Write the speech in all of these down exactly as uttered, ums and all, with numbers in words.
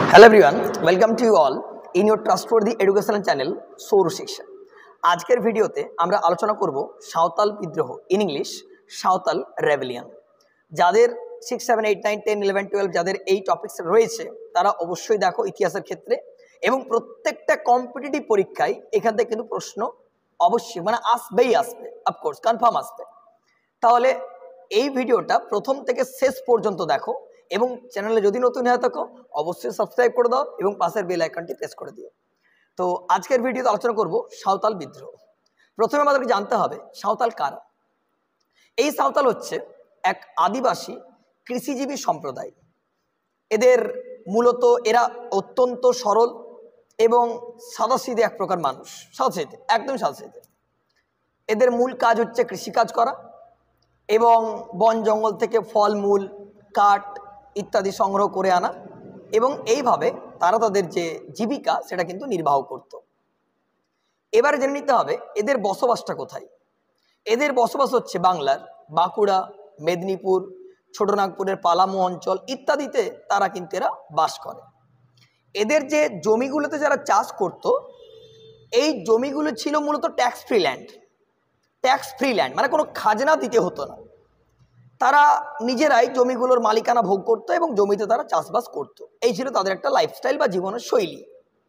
Hello everyone, welcome to you all in your trustworthy educational channel সৌর শিক্ষা। আজকের ভিডিওতে আমরা আলোচনা করব সাঁওতাল বিদ্রোহ ইন ইংলিশ সাঁওতাল রেবেলিয়ন। যাদের six seven eight nine ten eleven twelve যাদের এই টপিকস রয়েছে তারা অবশ্যই দেখো ইতিহাসের ক্ষেত্রে এবং প্রত্যেকটা কম্পিটিটিভ পরীক্ষায় এখান থেকে কিন্তু প্রশ্ন অবশ্যই মানে আসবেই আসবে, অফকোর্স কনফার্ম আসবে। তাহলে এই ভিডিওটা প্রথম থেকে শেষ পর্যন্ত দেখো এবং চ্যানেলে যদি নতুন হয়ে থাকো অবশ্যই সাবস্ক্রাইব করে দাও এবং পাশের বেল আইকনটি প্রেস করে দিও। তো আজকের ভিডিওতে আলোচনা করব সাঁওতাল বিদ্রোহ। প্রথমে আমাদেরকে জানতে হবে সাঁওতাল কারা। এই সাঁওতাল হচ্ছে এক আদিবাসী কৃষিজীবী সম্প্রদায়। এদের মূলত এরা অত্যন্ত সরল এবং সাদাসিধে এক প্রকার মানুষ, সাদাসিধে একদম সাদাসিধে। এদের মূল কাজ হচ্ছে কৃষিকাজ করা এবং বন জঙ্গল থেকে ফলমূল কাঠ ইত্যাদি সংগ্রহ করে আনা এবং এইভাবে তারা তাদের যে জীবিকা সেটা কিন্তু নির্বাহ করত। এবারে জেনে নিতে হবে এদের বসবাসটা কোথায়। এদের বসবাস হচ্ছে বাংলার বাঁকুড়া, মেদিনীপুর, ছোটনাগপুরের পালামু অঞ্চল ইত্যাদিতে তারা কিন্তু এরা বাস করে। এদের যে জমিগুলোতে যারা চাষ করত এই জমিগুলো ছিল মূলত tax free land. Tax free land মানে কোনো খাজনা দিতে হতো না। তারা নিজেরাই জমিগুলোর মালিকানা ভোগ করতো এবং জমিতে তারা চাষবাস করতো। এই ছিল তাদের একটা লাইফস্টাইল বা জীবনের শৈলী।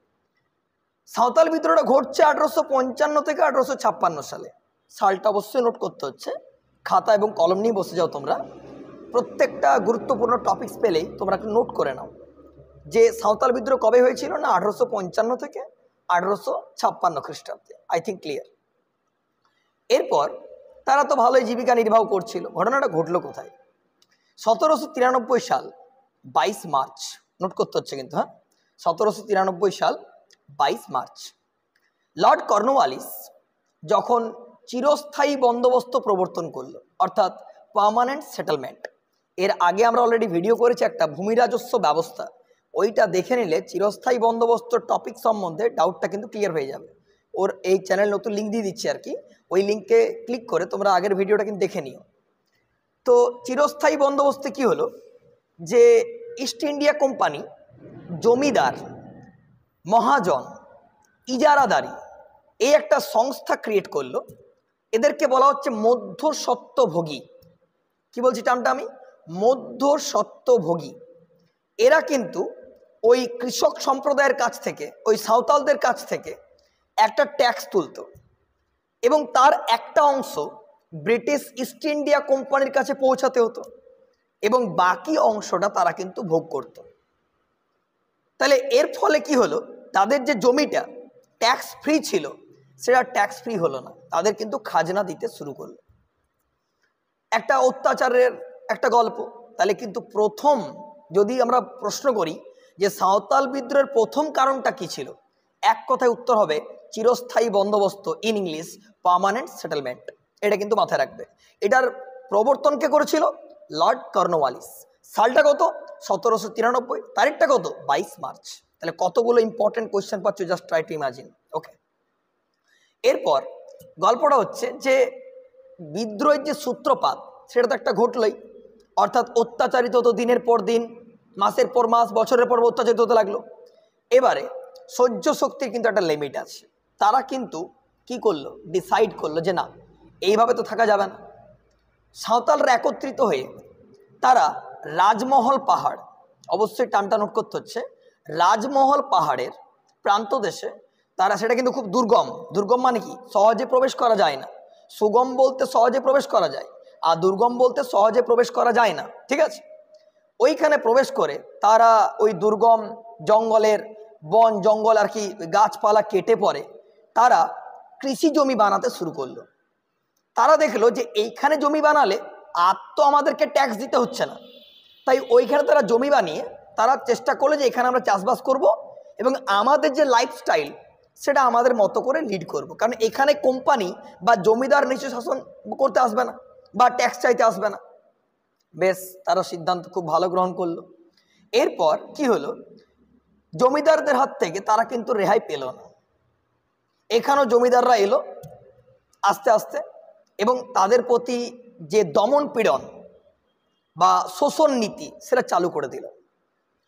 সাঁওতাল বিদ্রোহটা ঘটছে আঠারোশো পঞ্চান্ন থেকে আঠারোশো ছাপ্পান্ন সালে। সালটা অবশ্যই নোট করতে হচ্ছে, খাতা এবং কলম নিয়ে বসে যাও তোমরা। প্রত্যেকটা গুরুত্বপূর্ণ টপিকস পেলেই তোমরা একটু নোট করে নাও যে সাঁওতাল বিদ্রোহ কবে হয়েছিল না আঠারোশো পঞ্চান্ন থেকে আঠারোশো ছাপ্পান্ন খ্রিস্টাব্দে। I think clear. এরপর তারা তো ভালোই জীবিকা নির্বাহ করছিল। ঘটনাটা ঘটলো কোথায়? সতেরোশো তিরানব্বই সাল বাইশ মার্চ, নোট করতে হচ্ছে কিন্তু, হ্যাঁ, সতেরোশো তিরানব্বই সাল বাইশ মার্চ লর্ড কর্নওয়ালিস যখন চিরস্থায়ী বন্দোবস্ত প্রবর্তন করলো, অর্থাৎ পার্মানেন্ট সেটেলমেন্ট। এর আগে আমরা অলরেডি ভিডিও করেছি একটা ভূমি রাজস্ব ব্যবস্থা, ওইটা দেখে নিলে চিরস্থায়ী বন্দোবস্ত টপিক সম্বন্ধে ডাউটটা কিন্তু ক্লিয়ার হয়ে যাবে। ওর এই চ্যানেল নতুন লিঙ্ক দিয়ে দিচ্ছি আর কি, ওই লিঙ্কে ক্লিক করে তোমরা আগের ভিডিওটা কিন্তু দেখে নিও। তো চিরস্থায়ী বন্দোবস্তে কি হলো যে ইস্ট ইন্ডিয়া কোম্পানি জমিদার, মহাজন, ইজারাদারি এই একটা সংস্থা ক্রিয়েট করলো। এদেরকে বলা হচ্ছে মধ্যস্বত্বভোগী। কি বলছি টার্মটা আমি? মধ্যস্বত্বভোগী। এরা কিন্তু ওই কৃষক সম্প্রদায়ের কাছ থেকে, ওই সাঁওতালদের কাছ থেকে একটা ট্যাক্স তুলতো এবং তার একটা অংশ ব্রিটিশ ইস্ট ইন্ডিয়া কোম্পানির কাছে পৌঁছাতে হতো এবং বাকি অংশটা তারা কিন্তু ভোগ করত। তাহলে এর ফলে কি হলো, তাদের যে জমিটা ট্যাক্স ফ্রি ছিল সেটা ট্যাক্স ফ্রি হলো না, তাদের কিন্তু খাজনা দিতে শুরু করলো। একটা অত্যাচারের একটা গল্প। তাহলে কিন্তু প্রথম যদি আমরা প্রশ্ন করি যে সাঁওতাল বিদ্রোহের প্রথম কারণটা কি ছিল, এক কথায় উত্তর হবে চিরস্থায়ী বন্দোবস্ত ইন ইংলিশ পার্মানেন্ট সেটেলমেন্ট। এটা কিন্তু মাথায় রাখবে। এটার প্রবর্তন কে করেছিল? Lord Cornwallis. সালটা কত? সতেরোশো তিরানব্বই। তারিখটা কত? বাইশ মার্চ। তাহলে কতগুলো ইম্পর্টেন্ট কোয়েশ্চেন পাচ্ছ, just try to imagine. Okay, এরপর গল্পটা হচ্ছে যে বিদ্রোহের যে সূত্রপাত সেটা তো একটা ঘটলই, অর্থাৎ অত্যাচারিত হতো দিনের পর দিন, মাসের পর মাস, বছরের পর অত্যাচারিত হতে লাগলো। এবারে সহ্য শক্তির কিন্তু একটা লিমিট আছে। তারা কিন্তু কি করলো, ডিসাইড করলো যে না, এইভাবে তো থাকা যাবে না। সাঁওতালরা একত্রিত হয়ে তারা রাজমহল পাহাড়, অবশ্যই টানটা নোট করতে হচ্ছে, রাজমহল পাহাড়ের প্রান্ত দেশে তারা, সেটা কিন্তু খুব দুর্গম। দুর্গম মানে কি? সহজে প্রবেশ করা যায় না। সুগম বলতে সহজে প্রবেশ করা যায়, আর দুর্গম বলতে সহজে প্রবেশ করা যায় না, ঠিক আছে? ওইখানে প্রবেশ করে তারা ওই দুর্গম জঙ্গলের বন জঙ্গল আর কি গাছপালা কেটে পরে তারা কৃষি জমি বানাতে শুরু করলো। তারা দেখলো যে এইখানে জমি বানালে আর তো আমাদেরকে ট্যাক্স দিতে হচ্ছে না, তাই ওইখানে তারা জমি বানিয়ে তারা চেষ্টা করলো যে এখানে আমরা চাষবাস করব এবং আমাদের যে লাইফস্টাইল সেটা আমাদের মতো করে লিড করব, কারণ এখানে কোম্পানি বা জমিদার নিচে শাসন করতে আসবে না বা ট্যাক্স চাইতে আসবে না। বেশ, তারা সিদ্ধান্ত খুব ভালো গ্রহণ করলো। এরপর কি হলো, জমিদারদের হাত থেকে তারা কিন্তু রেহাই পেল না। এখানেও জমিদাররা এলো আস্তে আস্তে এবং তাদের প্রতি যে দমন পীড়ন বা শোষণ নীতি সেটা চালু করে দিল।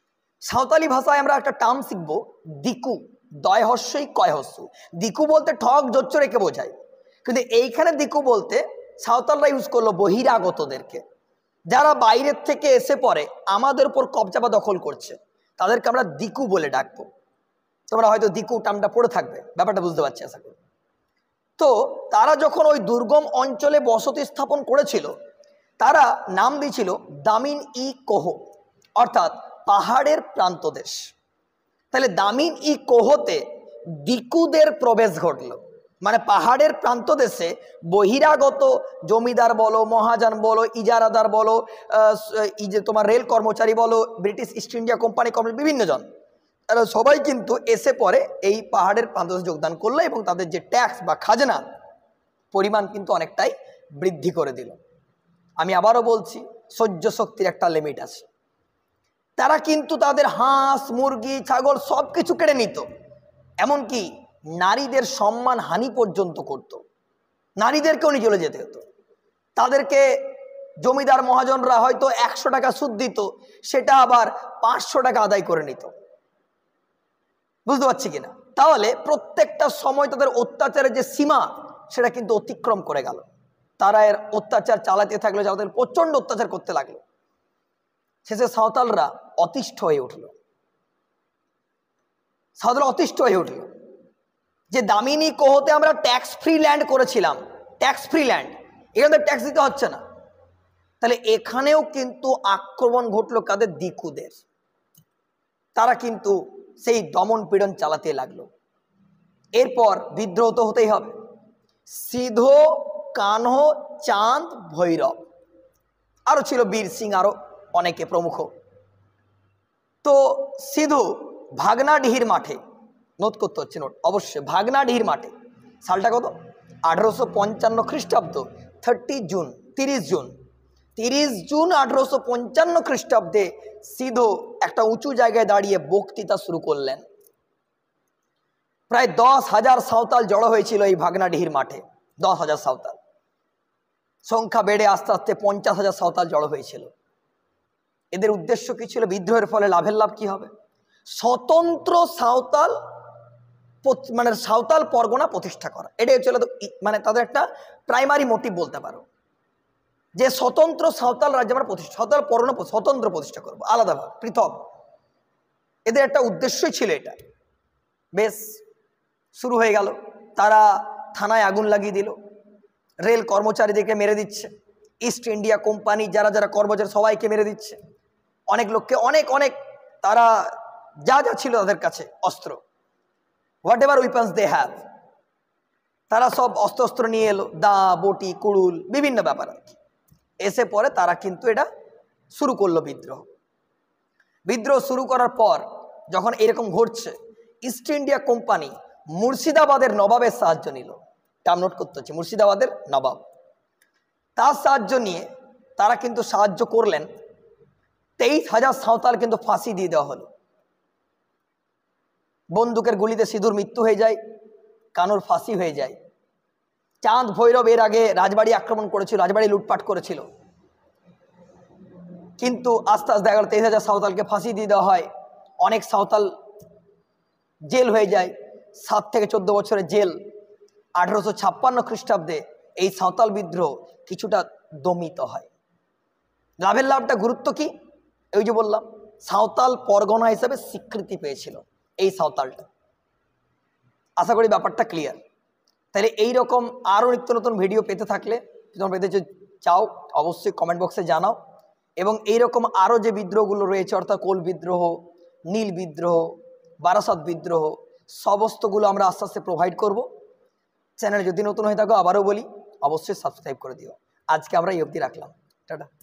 সাঁওতালি ভাষায় আমরা একটা টার্ম শিখব দিকু, দয় হস্যই কয় হস্য। দিকু বলতে ঠক জোচ্চ রেখে বোঝায়, কিন্তু এইখানে দিকু বলতে সাঁওতালরা ইউজ করলো বহিরাগতদেরকে, যারা বাইরের থেকে এসে পরে আমাদের উপর কবজা বা দখল করছে, তাদেরকে আমরা দিকু বলে ডাকবো। তোমরা হয়তো দিকু টার্মটা পড়ে থাকবে, ব্যাপারটা বুঝতে পারছি আশা করি। তো তারা যখন ওই দুর্গম অঞ্চলে বসতি স্থাপন করেছিল, তারা নাম দিয়েছিল দামিন ই কোহ, অর্থাৎ পাহাড়ের প্রান্তদেশ। তাহলে দামিন ই কোহতে দিকুদের প্রবেশ ঘটল, মানে পাহাড়ের প্রান্তদেশে বহিরাগত জমিদার বলো, মহাজন বলো, ইজারাদার বলো, এই যে তোমার রেল কর্মচারী বলো, ব্রিটিশ ইস্ট ইন্ডিয়া কোম্পানি কর্মচারী, বিভিন্ন জন, তারা সবাই কিন্তু এসে পরে এই পাহাড়ের প্রান্তদেশে যোগদান করলো এবং তাদের যে ট্যাক্স বা খাজনা পরিমাণ কিন্তু অনেকটাই বৃদ্ধি করে দিল। আমি আবারও বলছি, সহ্য শক্তির একটা লিমিট আছে। তারা কিন্তু তাদের হাঁস, মুরগি, ছাগল সব কিছু কেড়ে নিত, এমনকি নারীদের সম্মান হানি পর্যন্ত করত। নারীদেরকেও নিয়ে চলে যেতে হতো। তাদেরকে জমিদার মহাজনরা হয়তো একশো টাকা সুদ দিত, সেটা আবার পাঁচশো টাকা আদায় করে নিত। বুঝতে পারছি কিনা? তাহলে প্রত্যেকটা সময় তাদের অত্যাচারের যে সীমা, সেটা কিন্তু অতিক্রম করে গেল। তারা এর অত্যাচার চালাতে থাকলো, যাদের প্রচন্ড অত্যাচার করতে লাগলো। শেষে সাঁওতালরা অতিষ্ঠ হয়ে উঠল। সাঁওতাল অতিষ্ঠ হয়ে উঠল যে দামিনী কোহতে আমরা ট্যাক্স ফ্রি ল্যান্ড করেছিলাম, ট্যাক্স ফ্রি ল্যান্ড, এখানে ট্যাক্স দিতে হচ্ছে না। তাহলে এখানেও কিন্তু আক্রমণ ঘটলো কাদের? দিকুদের। তারা কিন্তু সেই দমন পীড়ন চালাতে লাগলো। এরপর বিদ্রোহ তো হতেই হবে। সিধো, কানহো, চাঁদ, ভৈরব, আরো ছিল বীর সিং, আরো অনেকে প্রমুখ। তো সিধু ভাগনাডিহির মাঠে, নোট করতে হচ্ছে, নোট অবশ্যই, ভাগনাডিহির মাঠে, সালটা কত? আঠারোশো পঞ্চান্ন খ্রিস্টাব্দ, থার্টি জুন, তিরিশ জুন তিরিশ জুন আঠারোশো পঞ্চান্ন খ্রিস্টাব্দে সিধু একটা উঁচু জায়গায় দাঁড়িয়ে বক্তৃতা শুরু করলেন। প্রায় দশ হাজার সাঁওতাল জড়ো হয়েছিল এই ভাগনাডিহির মাঠে। দশ হাজার সাঁওতাল, সংখ্যা বেড়ে আস্তে আস্তে পঞ্চাশ হাজার সাঁওতাল জড়ো হয়েছিল। এদের উদ্দেশ্য কি ছিল? বিদ্রোহের ফলে লাভের লাভ কি হবে? স্বতন্ত্র সাঁওতাল, মানে সাঁওতাল পরগনা প্রতিষ্ঠা করা। এটাই হচ্ছিল মানে তাদের একটা প্রাইমারি মোটিভ বলতে পারো, যে স্বতন্ত্র সাঁওতাল রাজ্য আমরা প্রতিষ্ঠা, সাঁওতাল পরগনা স্বতন্ত্র প্রতিষ্ঠা করবো, আলাদাভাবে, পৃথক। এদের একটা উদ্দেশ্যই ছিল এটা। বেশ, শুরু হয়ে গেল। তারা থানায় আগুন লাগিয়ে দিল, রেল কর্মচারীদেরকে মেরে দিচ্ছে, ইস্ট ইন্ডিয়া কোম্পানি যারা যারা কর্মচারী সবাইকে মেরে দিচ্ছে, অনেক লোককে, অনেক অনেক তারা যা যা ছিল তাদের কাছে অস্ত্র, whatever weapons they have, তারা সব অস্ত্র অস্ত্র নিয়ে এলো, দা, বটি, কুড়ুল, বিভিন্ন ব্যাপার আর কি। এসে পরে তারা কিন্তু এটা শুরু করলো বিদ্রোহ। বিদ্রোহ শুরু করার পর যখন এরকম ঘটছে, ইস্ট ইন্ডিয়া কোম্পানি মুর্শিদাবাদের নবাবের সাহায্য নিল। টার্ম নোট করতে হচ্ছে, মুর্শিদাবাদের নবাব, তার সাহায্য নিয়ে তারা কিন্তু সাহায্য করলেন। তেইশ হাজার সাঁওতাল কিন্তু ফাঁসি দিয়ে দেওয়া হলো। বন্দুকের গুলিতে সিধুর মৃত্যু হয়ে যায়, কানুর ফাঁসি হয়ে যায়। চাঁদ, ভৈরব এর আগে রাজবাড়ি আক্রমণ করেছিল, রাজবাড়ি লুটপাট করেছিল, কিন্তু আস্তে আস্তে দেখা গেল তেইশ হাজার সাঁওতালকে ফাঁসি দিয়ে দেওয়া হয়। অনেক সাঁওতাল জেল হয়ে যায়, সাত থেকে চোদ্দ বছরের জেল। আঠারোশো ছাপ্পান্ন খ্রিস্টাব্দে এই সাঁওতাল বিদ্রোহ কিছুটা দমিত হয়। লাভের লাভটা গুরুত্ব কি? ওই যে বললাম, সাঁওতাল পরগনা হিসেবে স্বীকৃতি পেয়েছিল এই সাঁওতালটা। আশা করি ব্যাপারটা ক্লিয়ার। তাহলে এইরকম আরও নিত্য নতুন ভিডিও পেতে থাকলে, তোমরা পেতে চাও অবশ্যই কমেন্ট বক্সে জানাও। এবং এইরকম আরও যে বিদ্রোহগুলো রয়েছে, অর্থাৎ কোল বিদ্রোহ, নীল বিদ্রোহ, বারাসাত বিদ্রোহ, সমস্তগুলো আমরা আস্তে আস্তে প্রোভাইড করব। চ্যানেল যদি নতুন হয়ে থাকো আবারও বলি, অবশ্যই সাবস্ক্রাইব করে দিও। আজকে আমরা এই অবধি রাখলাম, টাটা।